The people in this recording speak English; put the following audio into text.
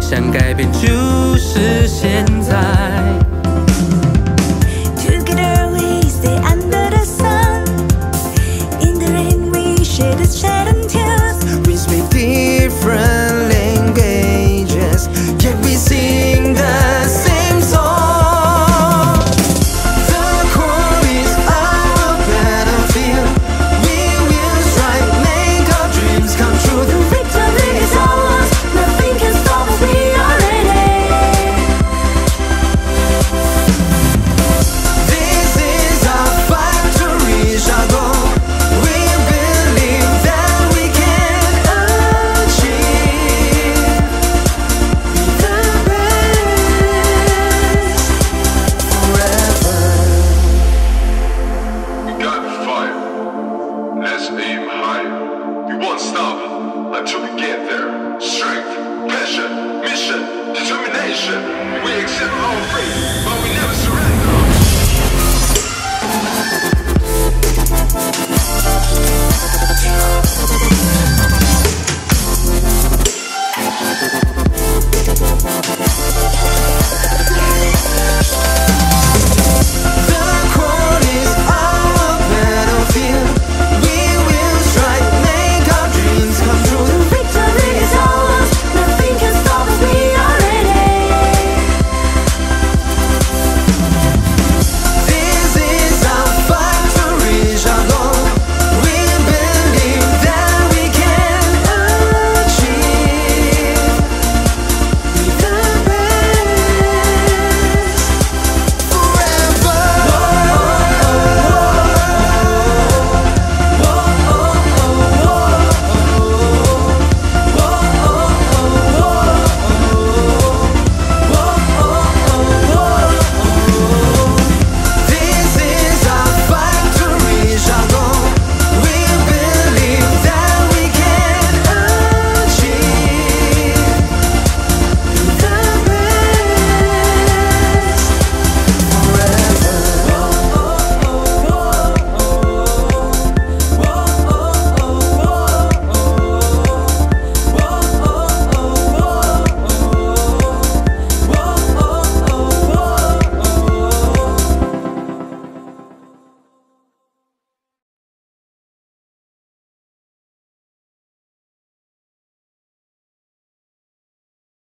想改变就是现在。 Together we stay under the sun. In the rain we share the shade and tears. We speak different languages, yet we sing the same song. The core is our battlefield. We will strive, make our dreams come true. The victory is ours. Nothing can stop us. We are ready. This is our fight to reach our goal. We believe that we can achieve the best forever. We got fire. Let's aim higher. We won't stop until we get there. Strength, passion, mission, determination. We accept our fate, but we